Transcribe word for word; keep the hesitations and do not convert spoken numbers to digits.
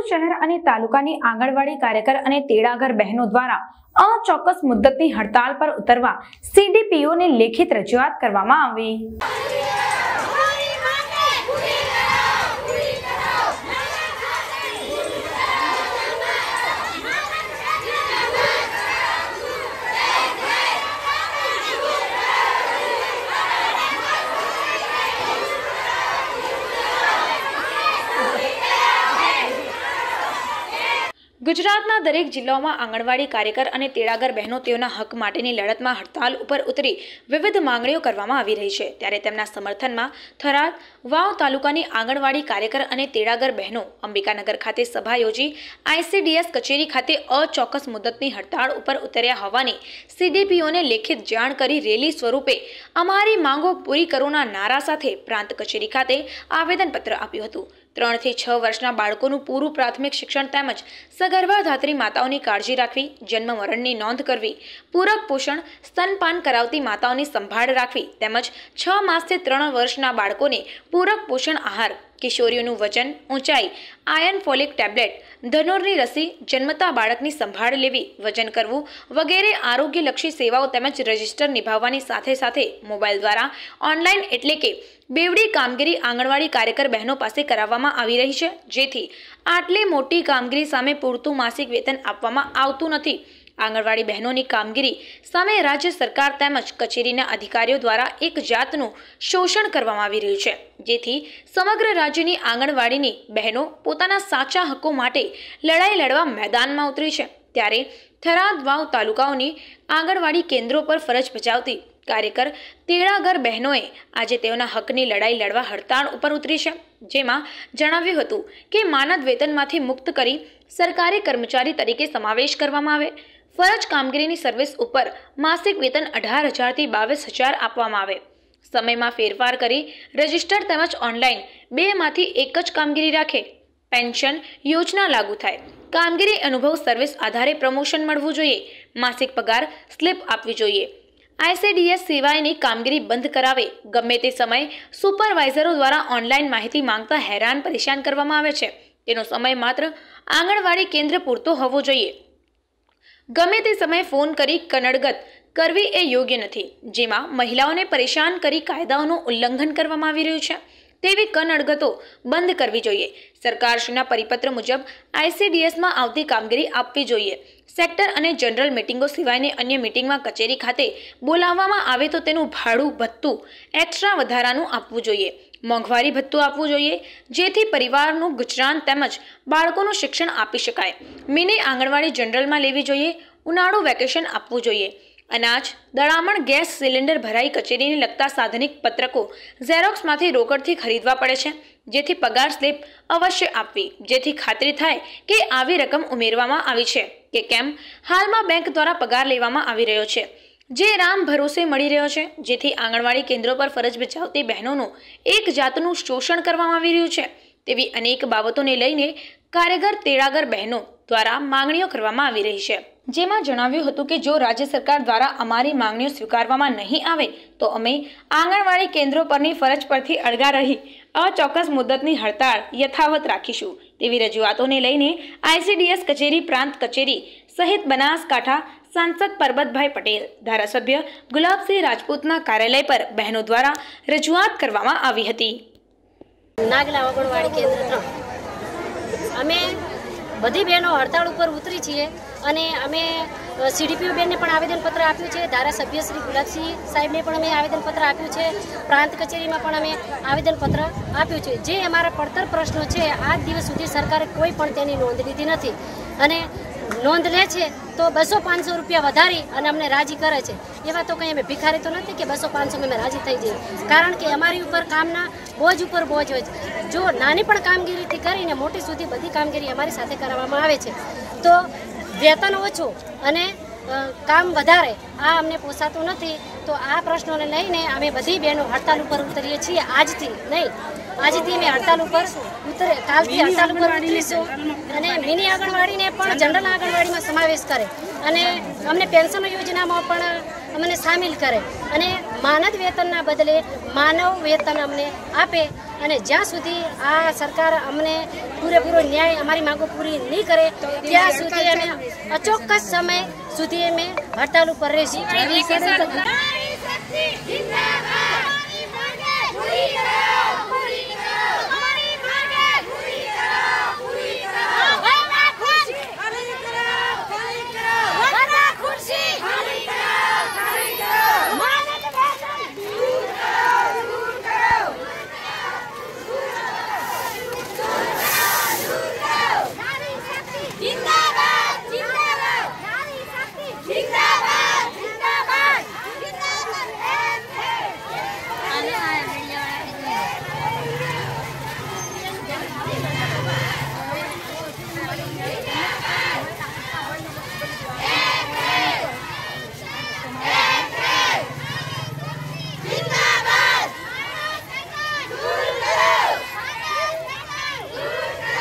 शहर અને તાલુકાની આંગણવાડી કાર્યકર અને તેડાગર બહેનો દ્વારા અચોક્કસ મુદ્દતની હડતાળ પર ઉતરવા સીડીપીઓને લેખિત રજૂઆત કરવામાં આવી। ગુજરાતના દરેક જિલ્લાઓમાં આંગણવાડી કાર્યકર અને તેડાગર બહેનો તેઓના હક માટેની લડતમાં હડતાલ ઉપર ઉતરી વિવિધ માંગણીઓ કરવામાં આવી રહી છે। ત્યારે તેમના સમર્થનમાં થરાદ વાવ તાલુકાની આંગણવાડી કાર્યકર અને તેડાગર બહેનો અંબિકાનગર ખાતે સભા યોજી આઈસીડીએસ કચેરી ખાતે અચોક્કસ મુદ્દતની હડતાળ ઉપર ઉતર્યા હોવાની સીડીપીઓને લેખિત જાણ કરી રેલી સ્વરૂપે અમારી માંગો પૂરી કરોના નારા સાથે પ્રાંત કચેરી ખાતે આવેદનપત્ર આપ્યું હતું। ત્રણ થી છ વર્ષના બાળકોનું પૂરું પ્રાથમિક શિક્ષણ તેમજ સગર્ભા ધાત્રી માતાઓની કાળજી રાખવી, જન્મ મરણની નોંધ કરવી, પૂરક પોષણ સ્તનપાન કરાવતી માતાઓની સંભાળ રાખવી તેમજ છ માસથી ત્રણ વર્ષના બાળકોને પૂરક પોષણ આહાર, કિશોરીઓનું વજન, ઊંચાઈ, આયર્ન ફોલિક ટેબ્લેટ, ધનુરની રસી, જન્મતા બાળકની સંભાળ લેવી, વજન કરવું વગેરે આરોગ્યલક્ષી સેવાઓ તેમજ રજિસ્ટર નિભાવવાની સાથે સાથે મોબાઈલ દ્વારા ઓનલાઈન એટલે કે બેવડી કામગીરી આંગણવાડી કાર્યકર બહેનો પાસે કરાવવામાં આવી રહી છે, જેથી આટલી મોટી કામગીરી સામે પૂરતું માસિક વેતન આપવામાં આવતું નથી। આંગણવાડી બહેનોની કામગીરી સામે રાજ્ય સરકાર તેમજ કચેરીના અધિકારીઓ દ્વારા એક જાતનું શોષણ કરવામાં આવી રહ્યું છે, જેથી સમગ્ર રાજ્યની આંગણવાડીની બહેનો પોતાના સાચા હકો માટે લડાઈ લડવા મેદાનમાં ઉતરી છે। ત્યારે થરાદ વાવ તાલુકાઓની આંગણવાડી કેન્દ્રો પર ફરજ બજાવતી કાર્યકર તેડાગર બહેનોએ આજે તેઓના હકની લડાઈ લડવા હડતાળ ઉપર ઉતરી છે, જેમાં જણાવ્યું હતું કે માનદ વેતનમાંથી મુક્ત કરી સરકારી કર્મચારી તરીકે સમાવેશ કરવામાં આવે, ફરજ કામગીરીની સર્વિસ ઉપર માસિક વેતન અઢાર હજારથી બાવીસ હજાર આપવામાં આવે, સમયમાં ફેરફાર કરી રજિસ્ટર તેમજ ઓનલાઈન બેમાંથી એક જ કામગીરી રાખે, પેન્શન યોજના લાગુ થાય, કામગીરી અનુભવ સર્વિસ આધારે પ્રમોશન મળવું જોઈએ, માસિક પગાર સ્લિપ આપવી જોઈએ, આઈસીડીએસ સિવાયની કામગીરી બંધ કરાવે, ગમે તે સમયે સુપરવાઇઝરો દ્વારા ઓનલાઈન માહિતી માંગતા હેરાન પરેશાન કરવામાં આવે છે, તેનો સમય માત્ર આંગણવાડી કેન્દ્ર પૂરતો હોવો જોઈએ, ગમે તે સમયે ફોન કરી કનડગત કરવી એ યોગ્ય નથી, જેમાં મહિલાઓને પરેશાન કરી કાયદાઓનું ઉલ્લંઘન કરવામાં આવી રહ્યું છે, તેવી કનડગતો બંધ કરવી જોઈએ। સરકારશ્રીના પરિપત્ર મુજબ આઈસીડીએસમાં આવતી કામગીરી આપવી જોઈએ। સેક્ટર અને જનરલ મીટિંગો સિવાયની અન્ય મીટિંગમાં કચેરી ખાતે બોલાવવામાં આવે તો તેનું ભાડું ભથ્થું એક્સ્ટ્રા વધારાનું આપવું જોઈએ, મોંઘવારી ભથ્થું આપવું જોઈએ, જેથી પરિવારનું ગુજરાન તેમજ બાળકોનું શિક્ષણ આપી શકાય। મિની આંગણવાડી જનરલમાં લેવી જોઈએ, ઉનાળુ વેકેશન આપવું જોઈએ, અનાજ, દળામણ, ગેસ સિલિન્ડર ભરાઈ કચેરીને લગતા સાધનિક પત્રકો ઝેરોક્સમાંથી રોકડથી ખરીદવા પડે છે, જેથી પગાર સ્લિપ અવશ્ય આપવી, જેથી ખાતરી થાય કે આવી રકમ ઉમેરવામાં આવી છે કે કેમ। હાલમાં બેંક દ્વારા પગાર લેવામાં આવી રહ્યો છે, જે રામ ભરોસે મળી રહ્યો છે, જેથી આંગણવાડી કેન્દ્રો પર ફરજ બજાવતી બહેનોનું એક જાતનું શોષણ કરવામાં આવી રહ્યું છે, તેવી અનેક બાબતોને લઈને કાર્યકર તેડાગર બહેનો દ્વારા માંગણીઓ કરવામાં આવી રહી છે, જેમાં જણાવ્યું હતું કે જો રાજ્ય સરકાર દ્વારા અમારી માંગણીઓ સ્વીકારવામાં નહીં આવે તો અમે આંગણવાડી કેન્દ્રો પરની ફરજ પરથી અળગા રહી અચોક્કસ મુદ્દતની હડતાળ યથાવત રાખીશું, તેવી રજૂઆતોને લઈને આઈસીડીએસ કચેરી, પ્રાંત કચેરી સહિત બનાસકાંઠા સાંસદ પરબતભાઈ પટેલ, ધારાસભ્ય ગુલાબસિંહ રાજપૂતના કાર્યાલય પર બહેનો દ્વારા રજૂઆત કરવામાં આવી હતી। નાગલા આંગણવાડી કેન્દ્ર અમે બધી બહેનો હડતાળ ઉપર ઉતરી છીએ અને અમે સીડીપીઓ બેનને પણ આવેદનપત્ર આપ્યું છે, ધારાસભ્ય શ્રી ગુલાબસિંહ સાહેબને પણ અમે આવેદનપત્ર આપ્યું છે, પ્રાંત કચેરીમાં પણ અમે આવેદનપત્ર આપ્યું છે। જે અમારા પડતર પ્રશ્નો છે આજ દિવસ સુધી સરકારે કોઈ પણ તેની નોંધ લીધી નથી અને નોંધ લે છે તો બસો પાંચસો રૂપિયા વધારી અને અમને રાજી કરે છે। એવા તો કંઈ અમે ભિખારી તો નથી કે બસો પાંચસો અમે રાજી થઈ જઈએ, કારણ કે અમારી ઉપર કામના બોજ ઉપર બોજ હોય છે। જો નાની પણ કામગીરીથી કરીને મોટી સુધી બધી કામગીરી અમારી સાથે કરાવવામાં આવે છે તો વેતન ઓછું અને કામ વધારે આ અમને પોસાતું નથી। તો આ પ્રશ્નોને લઈને અમે બધી બહેનો હડતાલ ઉપર ઉતરીએ છીએ। આજથી નહીં, આજથી અમે હડતાલ ઉપર ઉતરે કાલથી હડતાલ ઉપર ઉતરીશું અને મિની આંગણવાડીને પણ જનરલ આંગણવાડીમાં સમાવેશ કરે અને અમને પેન્શન યોજનામાં પણ અમને સામેલ કરે અને માનદ વેતનના બદલે માનવ વેતન અમને આપે અને જ્યાં સુધી આ સરકાર અમને પૂરેપૂરો ન્યાય અમારી માંગો પૂરી નહીં કરે ત્યાં સુધી અમે અચોક્કસ સમય સુધી અમે હડતાલ ઉપર રહીશું।